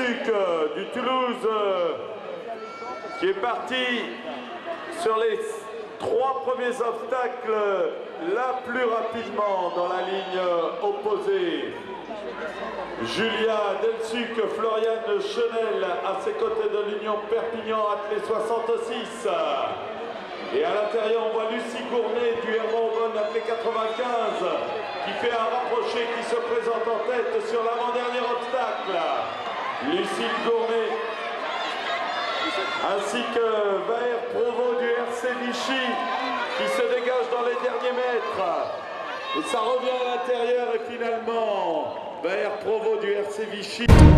Delsuc du Toulouse qui est parti sur les 3 premiers obstacles la plus rapidement dans la ligne opposée. Julia Delsuc, Floriane Chenel à ses côtés de l'Union Perpignan, attelé 66. Et à l'intérieur, on voit Lucie Gournay du Hermont-Aubonne, attelé 95, qui fait un rapproché, qui se présente en tête sur l'avant-dernier obstacle. Lucie Gournay, ainsi que Vaher Provost du RC Vichy, qui se dégage dans les derniers mètres. Et ça revient à l'intérieur et finalement, Vaher Provost du RC Vichy.